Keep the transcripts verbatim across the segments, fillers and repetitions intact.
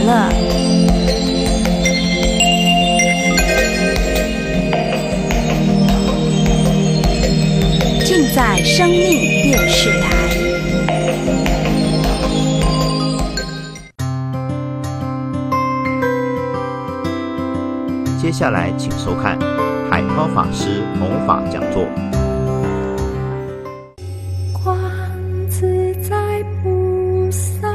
了。尽在生命电视台。 接下来请收看海涛法师弘法讲座。 观自在菩萨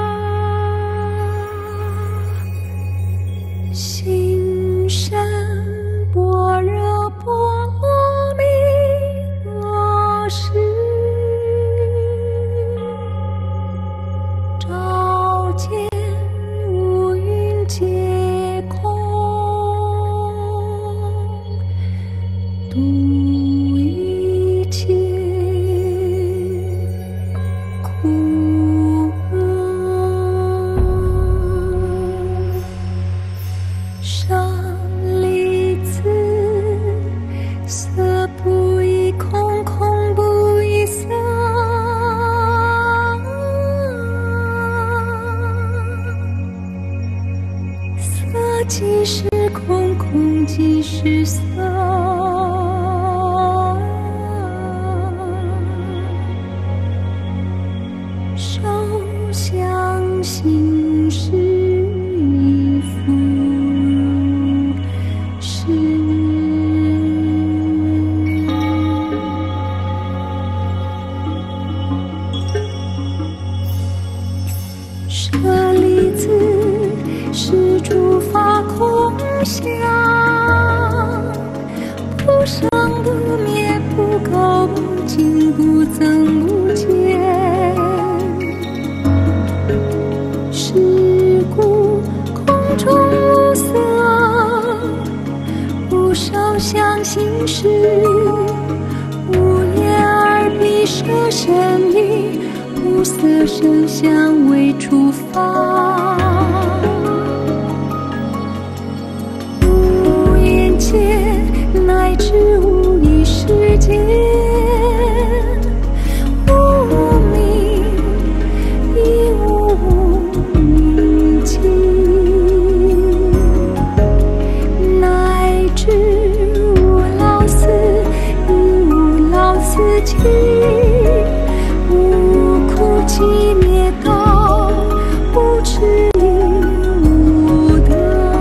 心深般若波罗蜜多时，照见五蕴皆空，度一切苦厄。舍利子，色不异空，空不异色，色即是空，空即是色。受想行识亦复如是。舍利子，是诸法空相，不生不灭，不垢不净，不增不减。是故空中无色，无受想行识，无眼耳鼻舌身意，无色声香味触法，无眼界乃至无意识界，无明亦无明尽，乃至无老死亦无老死尽，无苦集灭道，无痴无得。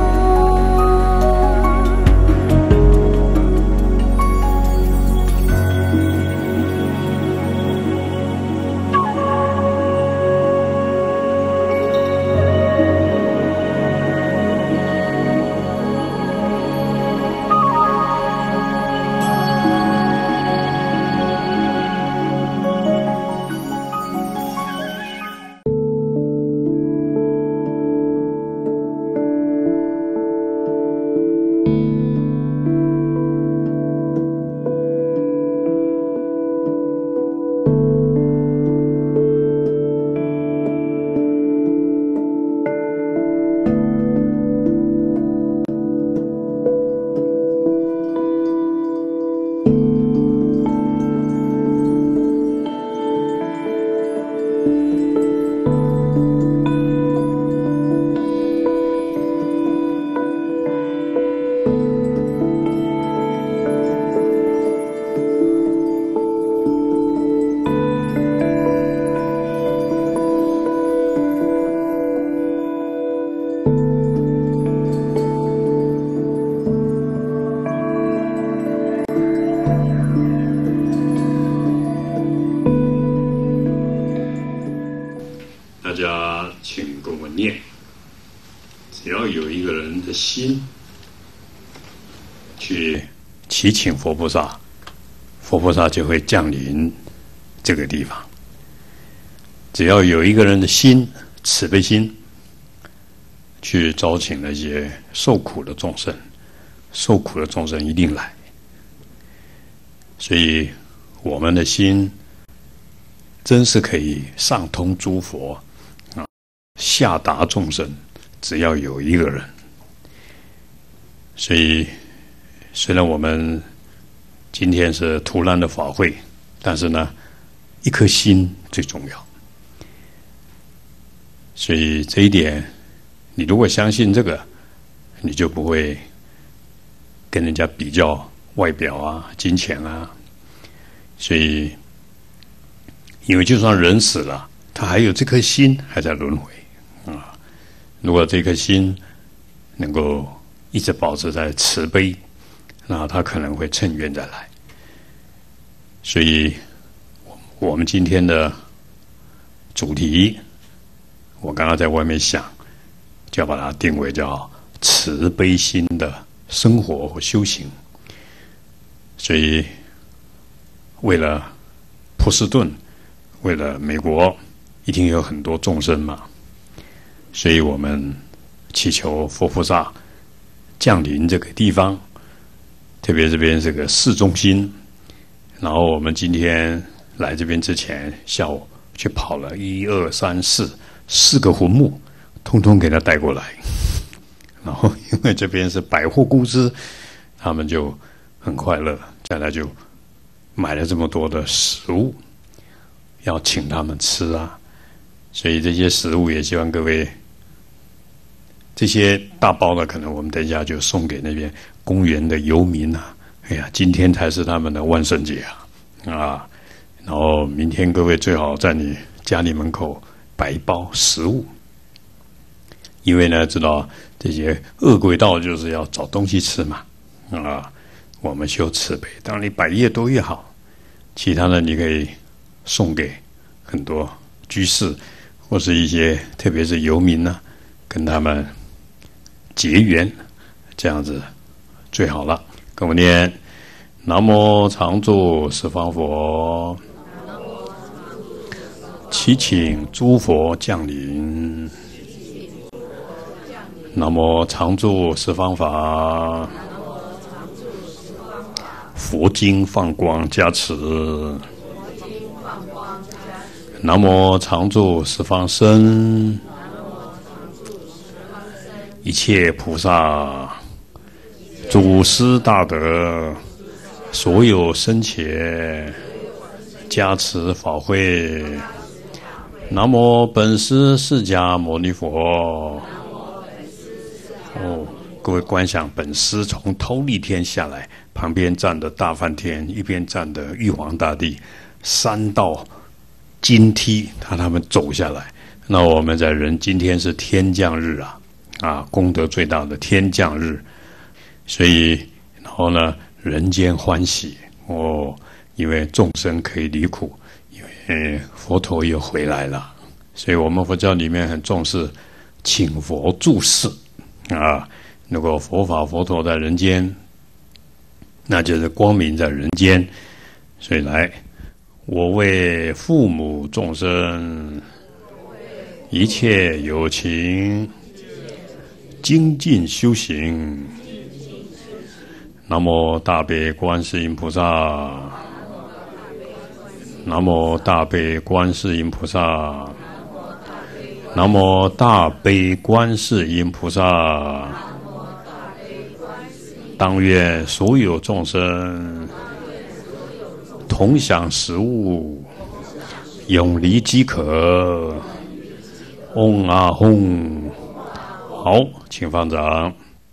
大家请跟我念，只要有一个人的心去祈请佛菩萨，佛菩萨就会降临这个地方。只要有一个人的心，慈悲心，去招请那些受苦的众生，受苦的众生一定来。所以我们的心真是可以上通诸佛啊，下达众生，只要有一个人。所以虽然我们今天是突然的法会，但是呢，一颗心最重要。所以这一点你如果相信这个，你就不会跟人家比较外表啊、金钱啊。所以，因为就算人死了，他还有这颗心还在轮回啊。如果这颗心能够一直保持在慈悲，那他可能会趁愿再来。所以，我们今天的主题，我刚刚在外面想，就要把它定为叫慈悲心的生活和修行。所以，为了波士顿，为了美国，一定有很多众生嘛，所以我们祈求佛菩萨降临这个地方，特别这边是个市中心。然后我们今天来这边之前，下午去跑了一二三四四个坟墓，通通给他带过来。然后因为这边是百货公司，他们就很快乐，再来就买了这么多的食物，要请他们吃啊。所以这些食物也希望各位，这些大包的可能我们等一下就送给那边公园的游民啊。哎呀，今天才是他们的万圣节啊啊！然后明天各位最好在你家里门口摆一包食物，因为呢，知道这些恶鬼道就是要找东西吃嘛啊。我们修慈悲，当然你摆越多越好。其他的你可以送给很多居士，或是一些特别是游民呢、啊，跟他们结缘，这样子最好了。跟我念：南无常住十方佛，祈请诸佛降临。南无常住十方法，佛经放光加持。南无常住十方身，一切菩萨祖师大德，所有僧伽加持法会。南无本师释迦牟尼佛。哦，各位观想，本师从忉利天下来，旁边站的大梵天，一边站的玉皇大帝，三道金梯，他他们走下来。那我们在人今天是天降日啊，啊，功德最大的天降日。所以，然后呢，人间欢喜哦，因为众生可以离苦，因为佛陀又回来了。所以我们佛教里面很重视请佛住世啊。如果佛法佛陀在人间，那就是光明在人间。所以来，我为父母众生，一切有情，精进修行。南无大悲观世音菩萨，南无大悲观世音菩萨，南无大悲观世音菩萨。当愿所有众生同享食物，永离饥渴。嗡啊吽。好，请放掌。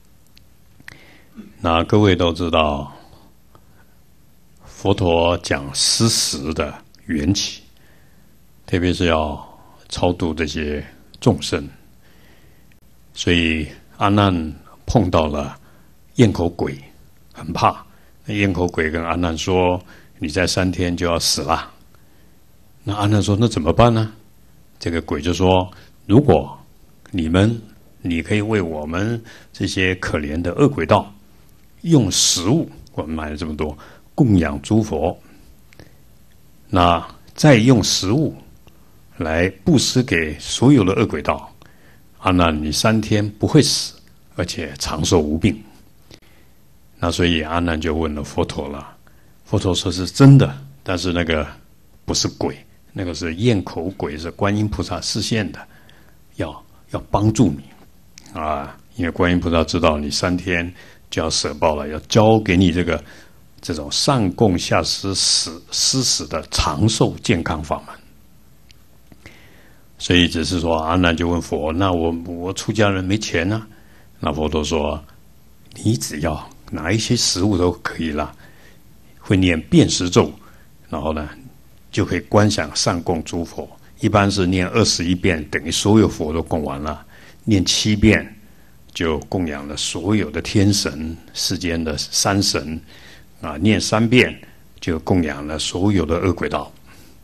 那各位都知道，佛陀讲施食的缘起，特别是要超度这些众生。所以阿难碰到了咽口鬼，很怕。那咽口鬼跟阿难说：“你在三天就要死了。”那阿难说：“那怎么办呢？”这个鬼就说：“如果你们，你可以为我们这些可怜的恶鬼道。”用食物，我们买了这么多，供养诸佛。那再用食物来布施给所有的恶鬼道，阿难，你三天不会死，而且长寿无病。那所以阿难就问了佛陀了，佛陀说是真的，但是那个不是鬼，那个是咽口鬼，是观音菩萨示现的，要要帮助你啊，因为观音菩萨知道你三天就要舍报了，要交给你这个这种上供下施施施食的长寿健康法门。 所以只是说阿难就问佛：“那我我出家人没钱啊？”那佛陀说：“你只要拿一些食物都可以了，会念遍识咒，然后呢，就可以观想上供诸佛。一般是念二十一遍，等于所有佛都供完了；念七遍，就供养了所有的天神、世间的山神啊；念三遍，就供养了所有的恶鬼道。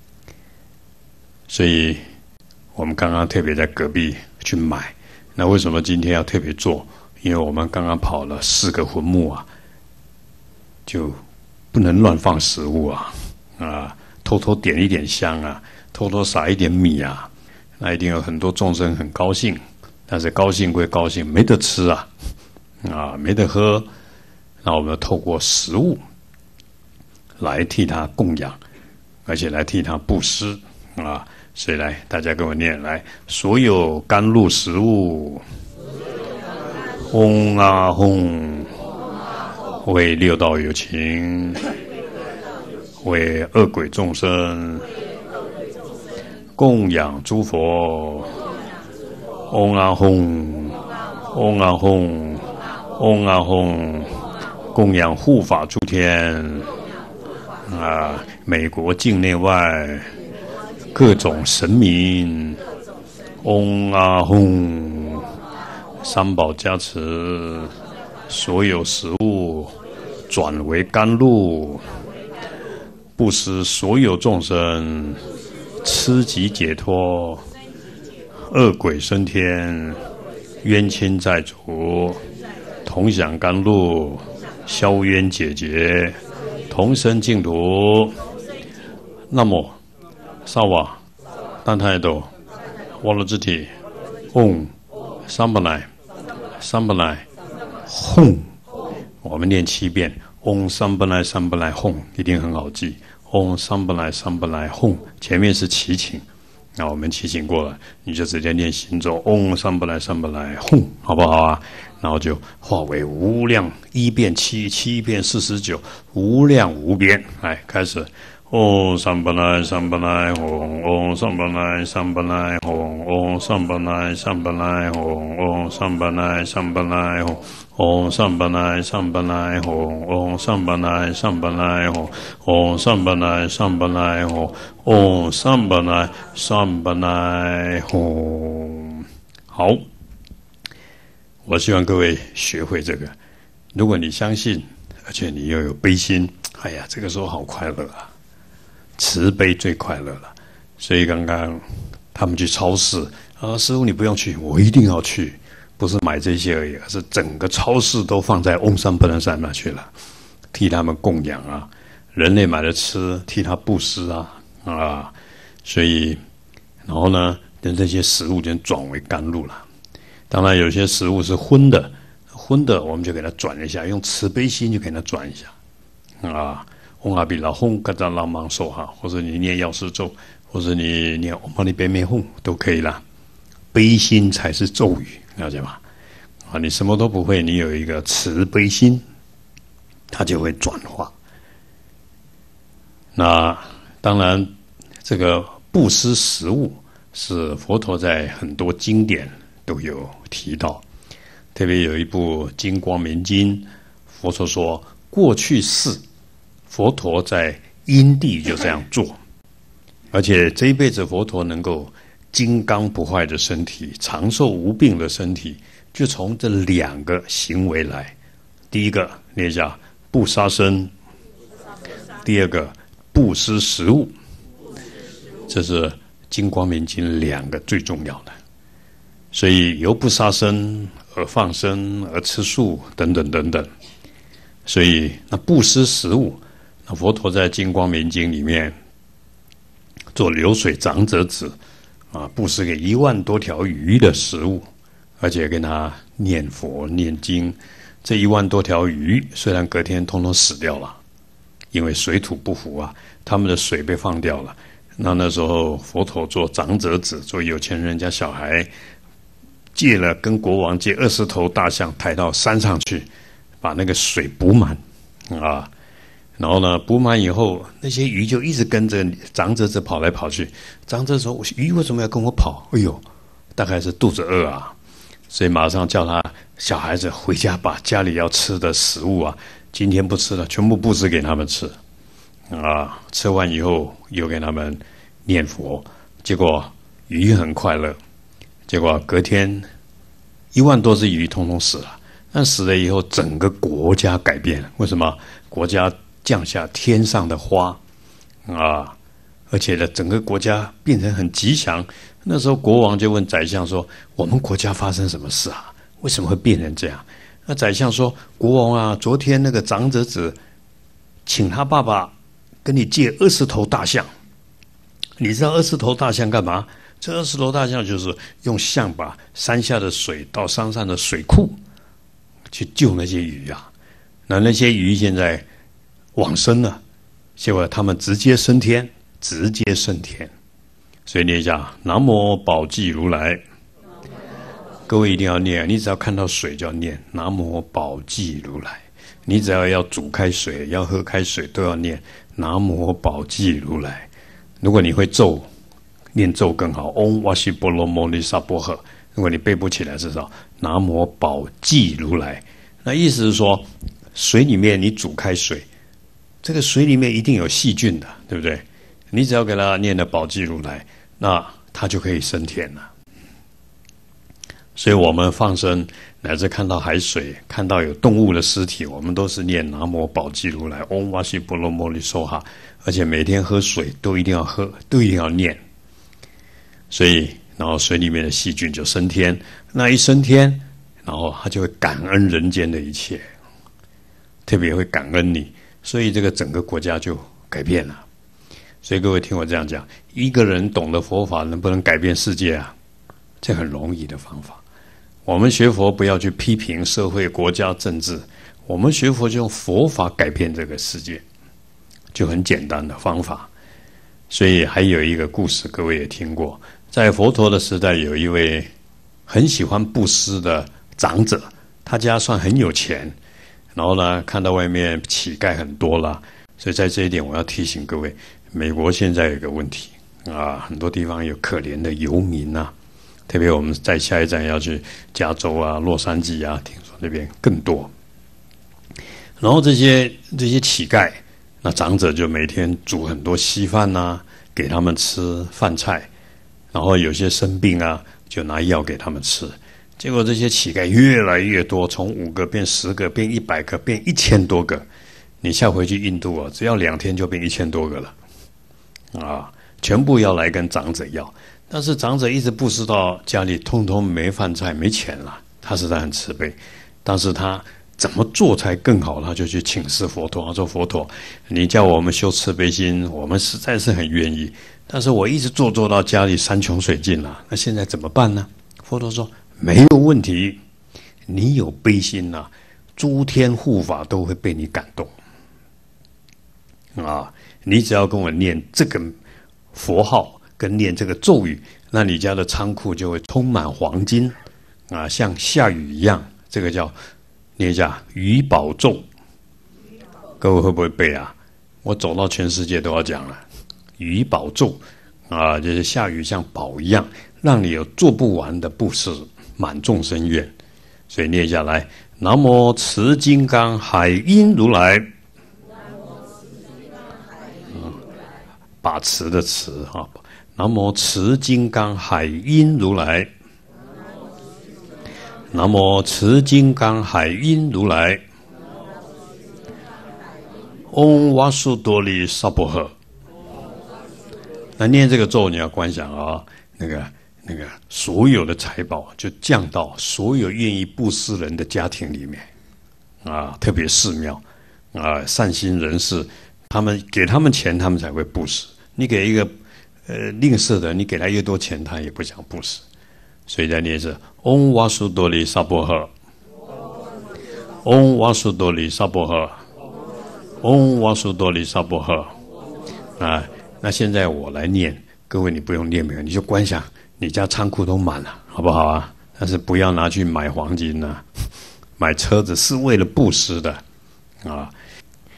所以。”我们刚刚特别在隔壁去买，那为什么今天要特别做？因为我们刚刚跑了四个坟墓啊，就不能乱放食物啊，啊，偷偷点一点香啊，偷偷撒一点米啊，那一定有很多众生很高兴，但是高兴归高兴，没得吃啊，啊，没得喝，那我们透过食物来替他供养，而且来替他布施啊。所以来，大家跟我念来，所有甘露食物，嗡啊吽，为六道有情，为恶鬼众生，供养诸佛，嗡啊吽，嗡啊吽，嗡啊吽，供养护法诸天，啊，美国境内外。各种神明，嗡啊吽，三宝加持，所有食物转为甘露，布施所有众生，吃己解脱，恶鬼升天，冤亲债主，同享甘露，消冤解结，同生净土。那么。萨瓦、丹泰斗、瓦罗支体、嗡、三本来、三本来、吽，我们念七遍。嗡三本来三本来吽，一定很好记。嗡三本来三本来吽，前面是祈请，那我们祈请过了，你就直接念心咒。嗡三本来三本来吽，好不好啊？然后就化为无量一变七，七变四十九，无量无边。来，开始。嗡三本来三本来吽，嗡三本来三本来吽，嗡三本来三本来吽，嗡三本来三本来吽，嗡三本来三本来吽，嗡三本来三本来吽，嗡三本来三本来吽，嗡三本来三本来吽。好，我希望各位学会这个。如果你相信，而且你又有悲心，哎呀，这个时候好快乐啊！慈悲最快乐了，所以刚刚他们去超市啊，师父你不用去，我一定要去，不是买这些而已，而是整个超市都放在嗡三本来三那去了，替他们供养啊，人类买了吃，替他布施啊啊，所以然后呢，等这些食物就转为甘露了。当然有些食物是荤的，荤的我们就给它转一下，用慈悲心就给它转一下啊。嗡阿比拉吽嘎扎拉芒受哈，或者你念药师咒，或者你念嗡嘛呢呗咪吽都可以啦。悲心才是咒语，了解吗？啊，你什么都不会，你有一个慈悲心，它就会转化。那当然，这个布施食物是佛陀在很多经典都有提到，特别有一部《金光明经》，佛陀说过去世。佛陀在因地就这样做，而且这一辈子佛陀能够金刚不坏的身体，长寿无病的身体，就从这两个行为来。第一个念一下不杀生，第二个不施食物，这是金光明经两个最重要的。所以由不杀生而放生而吃素等等等等。所以那不施食物，那佛陀在《金光明经》里面做流水长者子啊，布施给一万多条鱼的食物，而且跟他念佛念经。这一万多条鱼虽然隔天通通死掉了，因为水土不服啊，他们的水被放掉了。那那时候佛陀做长者子，做有钱人家小孩，借了跟国王借二十头大象抬到山上去，把那个水补满啊。 然后呢，补满以后，那些鱼就一直跟着长者子跑来跑去。长者说：“鱼为什么要跟我跑？”哎呦，大概是肚子饿啊，所以马上叫他小孩子回家把家里要吃的食物啊，今天不吃了，全部布置给他们吃。啊，吃完以后又给他们念佛，结果鱼很快乐。结果隔天一万多只鱼通通死了。但死了以后，整个国家改变了。为什么？国家降下天上的花啊，而且呢，整个国家变成很吉祥。那时候国王就问宰相说：“我们国家发生什么事啊？为什么会变成这样？”那宰相说：“国王啊，昨天那个长者子请他爸爸跟你借二十头大象。你知道二十头大象干嘛？这二十头大象就是用象把山下的水到山上的水库去救那些鱼啊。那那些鱼现在往生了，结果他们直接升天，直接升天。所以念一下南无宝济如来。各位一定要念，你只要看到水就要念南无宝济如来。你只要要煮开水，要喝开水，都要念南无宝济如来。如果你会咒，念咒更好。嗡哇西波罗摩尼萨波诃。如果你背不起来，至少南无宝济如来。那意思是说，水里面你煮开水，这个水里面一定有细菌的，对不对？你只要给它念的宝济如来，那它就可以升天了。所以我们放生乃至看到海水，看到有动物的尸体，我们都是念南无宝济如来，嗡哇西波罗摩尼娑哈。而且每天喝水都一定要喝，都一定要念。所以，然后水里面的细菌就升天，那一升天，然后他就会感恩人间的一切，特别会感恩你，所以这个整个国家就改变了。所以各位听我这样讲，一个人懂得佛法，能不能改变世界啊？这很容易的方法。我们学佛不要去批评社会、国家、政治，我们学佛就用佛法改变这个世界，就很简单的方法。所以还有一个故事，各位也听过，在佛陀的时代，有一位很喜欢布施的长者，他家算很有钱，然后呢，看到外面乞丐很多了，所以在这一点我要提醒各位，美国现在有一个问题啊，很多地方有可怜的游民啊，特别我们在下一站要去加州啊、洛杉矶啊，听说那边更多。然后这些这些乞丐，那长者就每天煮很多稀饭啊，给他们吃饭菜，然后有些生病啊，就拿药给他们吃。结果这些乞丐越来越多，从五个变十个，变一百个，变一千多个。你下回去印度啊，只要两天就变一千多个了，啊，全部要来跟长者要。但是长者一直布施到家里，通通没饭菜、没钱了。他实在很慈悲，但是他怎么做才更好？他就去请示佛陀，他说：“佛陀，你叫我们修慈悲心，我们实在是很愿意。但是我一直做做到家里山穷水尽了，那现在怎么办呢？”佛陀说：“没有问题，你有悲心呐、啊，诸天护法都会被你感动啊！你只要跟我念这个佛号，跟念这个咒语，那你家的仓库就会充满黄金啊，像下雨一样。这个叫念一下雨宝咒，各位会不会背啊？我走到全世界都要讲了，雨宝咒啊，就是下雨像宝一样，让你有做不完的布施，满众生愿。所以念下来，南无慈金刚海音如来，嗯，把持的持啊，南无慈金刚海音如来。南无慈金刚海音如来，嗡哇苏多利萨婆诃。那念这个咒，你要观想啊，那个那个所有的财宝就降到所有愿意布施人的家庭里面啊，特别寺庙啊，善心人士，他们给他们钱，他们才会布施。你给一个呃吝啬的，你给他越多钱，他也不想布施。所以在念是嗡哇苏多利萨婆诃，嗡哇苏多利萨婆诃，嗡哇苏多利萨婆诃。啊，那现在我来念，各位你不用念没有，你就观想你家仓库都满了，好不好啊？但是不要拿去买黄金啊，买车子是为了布施的啊。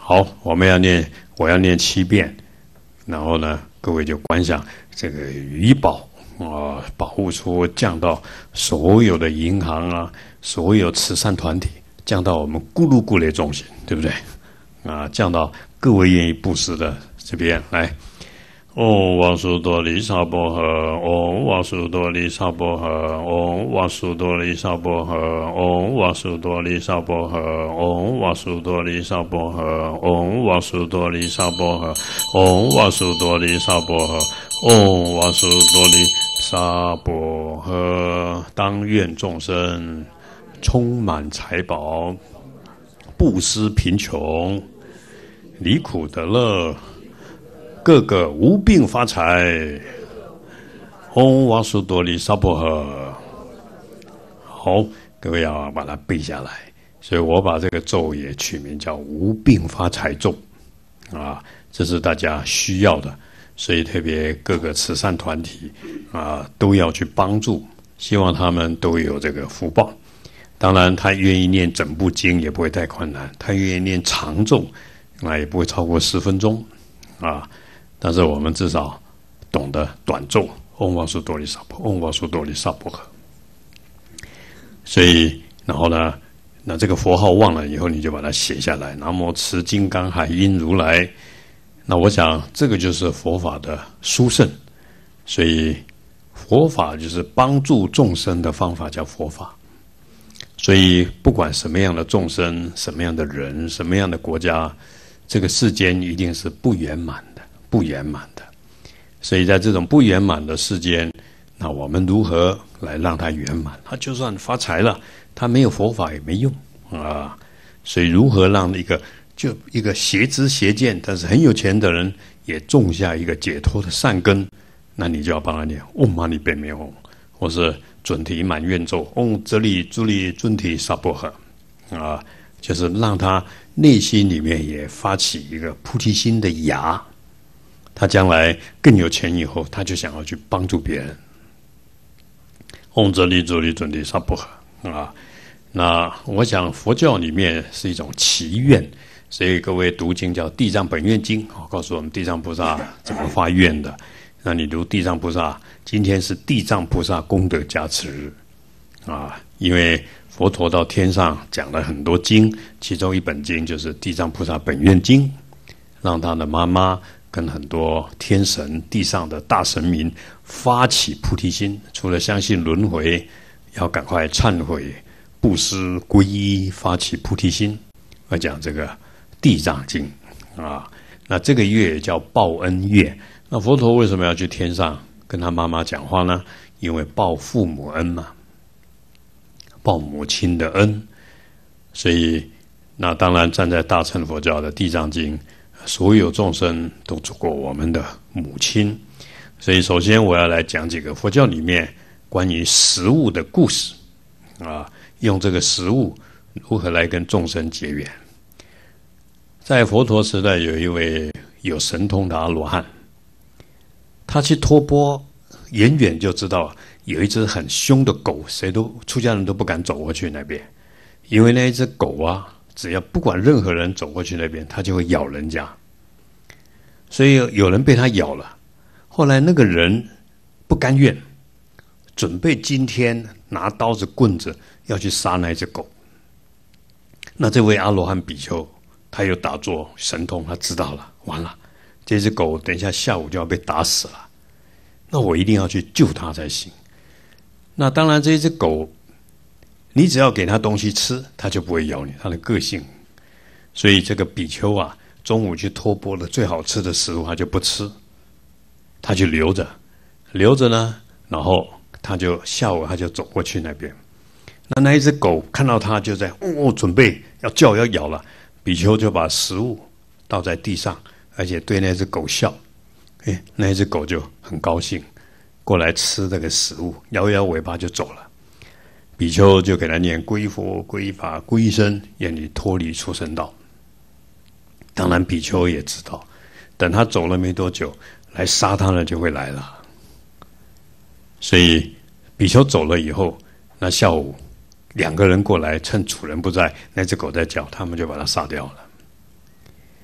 好，我们要念，我要念七遍，然后呢，各位就观想这个余宝啊，保护处降到所有的银行啊，所有慈善团体，降到我们咕噜咕噜中心，对不对？啊，降到各位愿意布施的这边来。唵瓦苏多利萨婆诃，唵瓦苏多利萨婆诃，唵瓦苏多利萨婆诃，唵瓦苏多利萨婆诃，唵瓦苏多利萨婆诃，唵瓦苏多利萨婆诃，唵瓦苏多利萨婆诃，唵瓦苏多利萨婆诃。当愿众生充满财宝，布施贫穷，离苦得乐，个个无病发财。唵瓦苏多利萨婆诃。好，各位要把它背下来。所以我把这个咒也取名叫无病发财咒啊，这是大家需要的。所以特别各个慈善团体啊都要去帮助，希望他们都有这个福报。当然，他愿意念整部经也不会太困难，他愿意念长咒，那也不会超过十分钟啊。但是我们至少懂得短咒，唵瓦苏多利萨婆，唵瓦苏多利萨婆诃。所以，然后呢，那这个佛号忘了以后，你就把它写下来。南无慈金刚海音如来。那我想，这个就是佛法的殊胜。所以，佛法就是帮助众生的方法，叫佛法。所以，不管什么样的众生、什么样的人、什么样的国家，这个世间一定是不圆满的。不圆满的，所以在这种不圆满的世间，那我们如何来让它圆满？他就算发财了，他没有佛法也没用啊。所以如何让一个就一个邪知邪见但是很有钱的人也种下一个解脱的善根，那你就要帮他念唵嘛呢叭咪吽，或是准提满愿咒唵哲利朱利尊提萨婆诃啊，就是让他内心里面也发起一个菩提心的芽。他将来更有钱以后，他就想要去帮助别人。唵哲利朱利尊提萨婆诃啊，那我想佛教里面是一种祈愿，所以各位读经叫《地藏本愿经》，告诉我们地藏菩萨怎么发愿的。那你读地藏菩萨，今天是地藏菩萨功德加持日啊，因为佛陀到天上讲了很多经，其中一本经就是《地藏菩萨本愿经》，让他的妈妈跟很多天神、地上的大神明发起菩提心，除了相信轮回，要赶快忏悔、布施、皈依，发起菩提心。要讲这个地藏经啊，那这个月也叫报恩月。那佛陀为什么要去天上跟他妈妈讲话呢？因为报父母恩嘛，报母亲的恩。所以，那当然站在大乘佛教的地藏经，所有众生都做过我们的母亲。所以首先我要来讲几个佛教里面关于食物的故事啊，用这个食物如何来跟众生结缘。在佛陀时代，有一位有神通的阿罗汉，他去托钵，远远就知道有一只很凶的狗，谁都出家人都不敢走过去那边，因为那一只狗啊，只要不管任何人走过去那边，它就会咬人家。所以有人被它咬了，后来那个人不甘愿，准备今天拿刀子棍子要去杀那只狗。那这位阿罗汉比丘，他有打坐神通，他知道了，完了，这只狗等一下下午就要被打死了，那我一定要去救它才行。那当然，这只狗，你只要给它东西吃，它就不会咬你，它的个性。所以这个比丘啊，中午去托钵的最好吃的食物，他就不吃，他就留着，留着呢，然后他就下午他就走过去那边。那那一只狗看到他就在哦，准备要叫要咬了，比丘就把食物倒在地上，而且对那只狗笑，哎，那一只狗就很高兴，过来吃这个食物，摇摇尾巴就走了。比丘就给他念皈佛、皈法、皈僧，愿你脱离畜生道。当然，比丘也知道，等他走了没多久，来杀他的就会来了。所以，比丘走了以后，那下午两个人过来，趁主人不在，那只狗在叫，他们就把它杀掉了。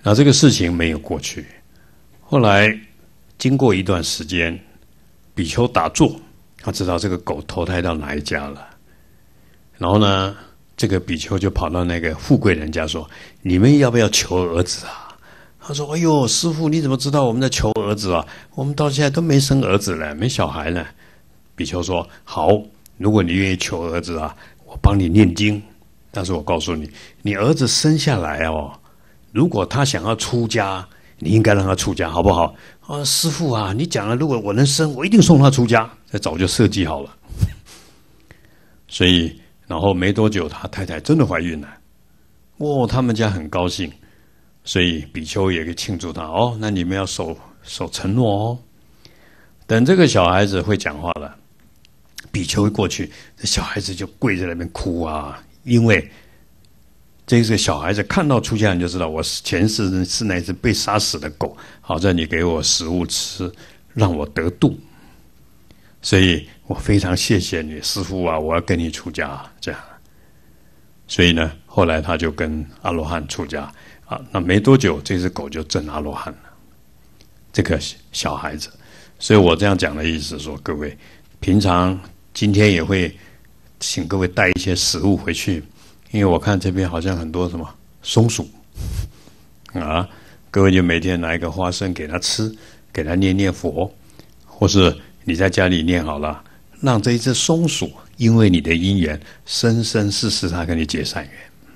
那这个事情没有过去。后来经过一段时间，比丘打坐，他知道这个狗投胎到哪一家了。然后呢，这个比丘就跑到那个富贵人家说：“你们要不要求儿子啊？”他说：“哎呦，师父，你怎么知道我们在求儿子啊？我们到现在都没生儿子了，没小孩呢。”比丘说：“好，如果你愿意求儿子啊，我帮你念经。但是我告诉你，你儿子生下来哦，如果他想要出家，你应该让他出家，好不好？”啊，师父啊，你讲了，如果我能生，我一定送他出家。这早就设计好了。所以，然后没多久，他太太真的怀孕了。哦，他们家很高兴。所以比丘也可以庆祝他哦，那你们要守守承诺哦。等这个小孩子会讲话了，比丘一过去，这小孩子就跪在那边哭啊，因为这个小孩子看到出家人就知道，我前世是那只被杀死的狗，好在你给我食物吃，让我得度，所以我非常谢谢你，师父啊，我要跟你出家这样。所以呢，后来他就跟阿罗汉出家。啊，那没多久，这只狗就证阿罗汉了。这个小孩子，所以我这样讲的意思是说，各位平常今天也会请各位带一些食物回去，因为我看这边好像很多什么松鼠啊，各位就每天拿一个花生给他吃，给他念念佛，或是你在家里念好了，让这一只松鼠因为你的因缘，生生世世它跟你结善缘。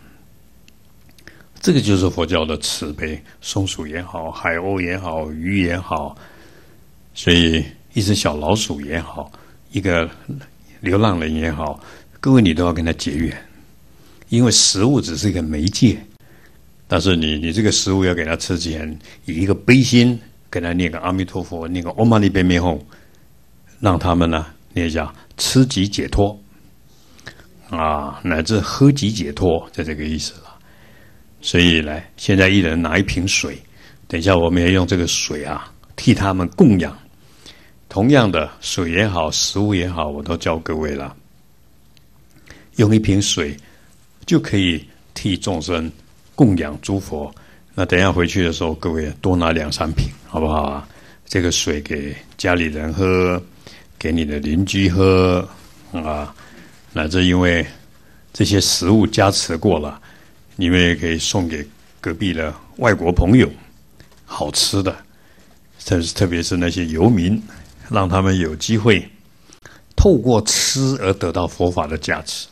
这个就是佛教的慈悲，松鼠也好，海鸥也好，鱼也好，所以一只小老鼠也好，一个流浪人也好，各位你都要跟他结缘，因为食物只是一个媒介，但是你你这个食物要给他吃前，以一个悲心跟他念个阿弥陀佛，念个唵嘛呢叭咪吽，让他们呢念一下吃即解脱啊，乃至喝即解脱，就这个意思了。所以来，现在一人拿一瓶水，等一下我们也用这个水啊替他们供养。同样的，水也好，食物也好，我都教各位了。用一瓶水就可以替众生供养诸佛。那等一下回去的时候，各位多拿两三瓶，好不好啊？这个水给家里人喝，给你的邻居喝啊，乃至因为这些食物加持过了。你们也可以送给隔壁的外国朋友，好吃的，特特别是那些游民，让他们有机会透过吃而得到佛法的加持。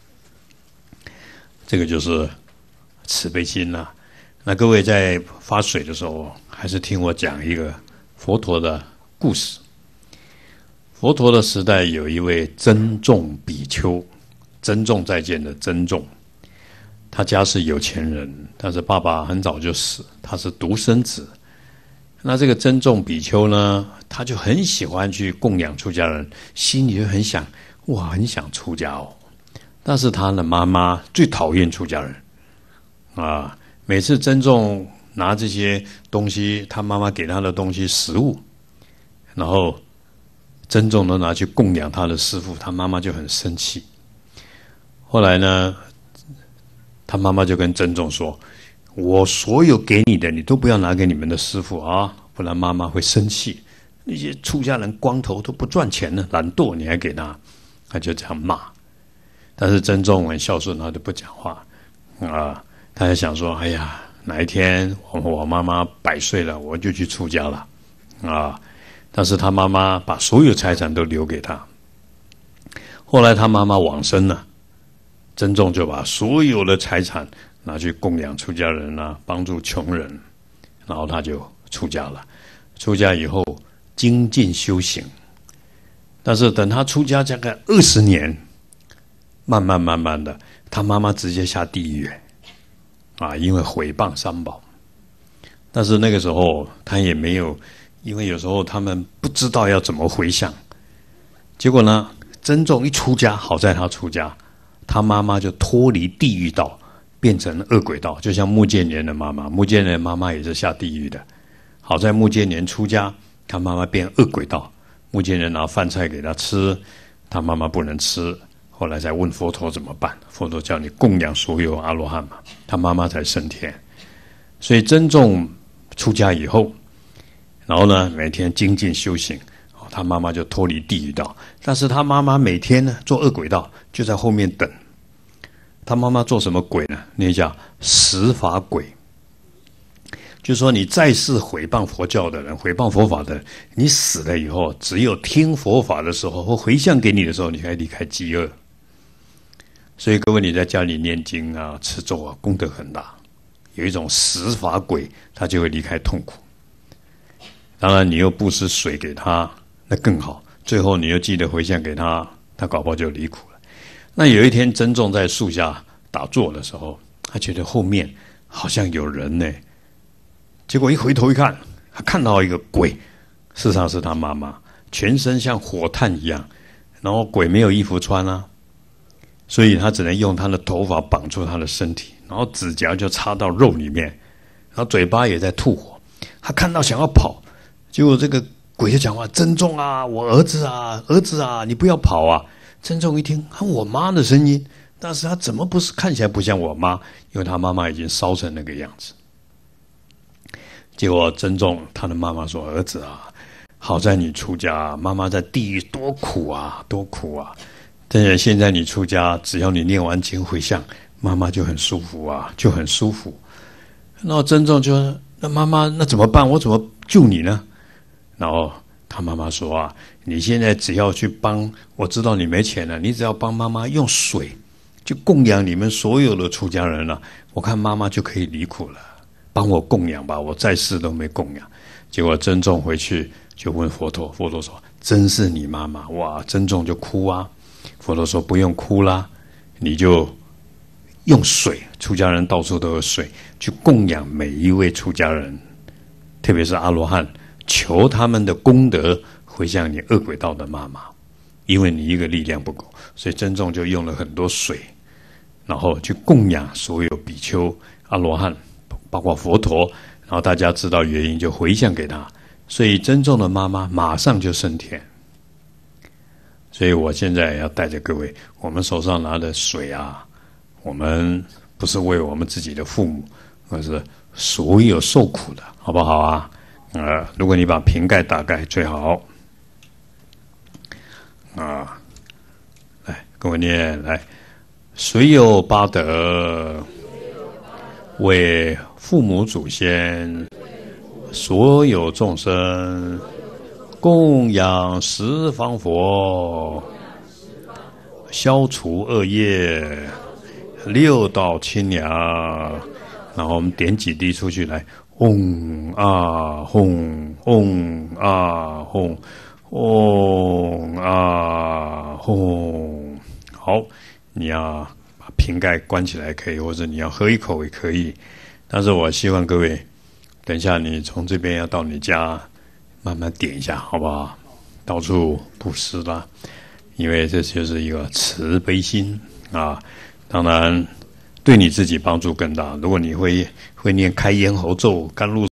这个就是慈悲心啦、啊。那各位在发水的时候，还是听我讲一个佛陀的故事。佛陀的时代有一位珍重比丘，珍重再见的珍重。他家是有钱人，但是爸爸很早就死，他是独生子。那这个珍重比丘呢，他就很喜欢去供养出家人，心里就很想，哇，很想出家哦。但是他的妈妈最讨厌出家人啊，每次珍重拿这些东西，他妈妈给他的东西食物，然后珍重都拿去供养他的师父，他妈妈就很生气。后来呢，他妈妈就跟珍重说：“我所有给你的，你都不要拿给你们的师父啊，不然妈妈会生气。那些出家人光头都不赚钱了，懒惰，你还给他？”他就这样骂。但是珍重很孝顺，他就不讲话啊。他就想说：“哎呀，哪一天我我妈妈百岁了，我就去出家了啊。”但是他妈妈把所有财产都留给他。后来他妈妈往生了。珍重就把所有的财产拿去供养出家人啊，帮助穷人，然后他就出家了。出家以后精进修行，但是等他出家大概二十年，慢慢慢慢的，他妈妈直接下地狱啊，因为毁谤三宝。但是那个时候他也没有，因为有时候他们不知道要怎么回向。结果呢，珍重一出家，好在他出家。他妈妈就脱离地狱道，变成恶鬼道，就像目犍连的妈妈，目犍连妈妈也是下地狱的。好在目犍连出家，他妈妈变恶鬼道，目犍连拿饭菜给他吃，他妈妈不能吃。后来才问佛陀怎么办，佛陀叫你供养所有阿罗汉嘛，他妈妈才升天。 所以真仲出家以后，然后呢，每天精进修行，他妈妈就脱离地狱道。但是他妈妈每天呢做恶鬼道，就在后面等。他妈妈做什么鬼呢？那叫十法鬼。就说你在世毁谤佛教的人，毁谤佛法的人，你死了以后，只有听佛法的时候或回向给你的时候，你才离开饥饿。所以各位，你在家里念经啊、持咒啊，功德很大。有一种十法鬼，他就会离开痛苦。当然，你又布施水给他，那更好。最后，你又记得回向给他，他搞不好就离苦了。那有一天，真仲在树下打坐的时候，他觉得后面好像有人呢。结果一回头一看，他看到一个鬼，事实上是他妈妈，全身像火炭一样，然后鬼没有衣服穿啊，所以他只能用他的头发绑住他的身体，然后指甲就插到肉里面，然后嘴巴也在吐火。他看到想要跑，结果这个鬼就讲话：“真仲啊，我儿子啊，儿子啊，你不要跑啊！”真仲一听，喊我妈的声音，但是他怎么不是看起来不像我妈？因为他妈妈已经烧成那个样子。结果真仲他的妈妈说：“儿子啊，好在你出家，妈妈在地狱多苦啊，多苦啊！但是现在你出家，只要你念完经回向，妈妈就很舒服啊，就很舒服。”然后真仲就说：“那妈妈那怎么办？我怎么救你呢？”然后他妈妈说：“啊，你现在只要去帮，我知道你没钱了，你只要帮妈妈用水，就供养你们所有的出家人了，我看妈妈就可以离苦了。帮我供养吧，我在世都没供养。”结果真仲回去就问佛陀，佛陀说：“真是你妈妈？”哇，真仲就哭啊。佛陀说：“不用哭啦，你就用水，出家人到处都有水，去供养每一位出家人，特别是阿罗汉，求他们的功德回向你恶鬼道的妈妈，因为你一个力量不够。”所以真仲就用了很多水，然后去供养所有比丘、阿罗汉，包括佛陀，然后大家知道原因就回向给他，所以真仲的妈妈马上就升天。所以我现在要带着各位，我们手上拿的水啊，我们不是为我们自己的父母，而是所有受苦的，好不好啊？呃，如果你把瓶盖打开最好。啊，来跟我念来，谁有八德，为父母祖先，所有众生，供养十方佛，消除恶业，六道清凉。然后我们点几滴出去，来，嗡啊吽，嗡啊吽，嗡啊吽。好，你要把瓶盖关起来可以，或者你要喝一口也可以。但是我希望各位，等一下你从这边要到你家，慢慢点一下，好不好？到处布施啦，因为这就是一个慈悲心啊。当然，对你自己帮助更大。如果你会会念开咽喉咒、甘露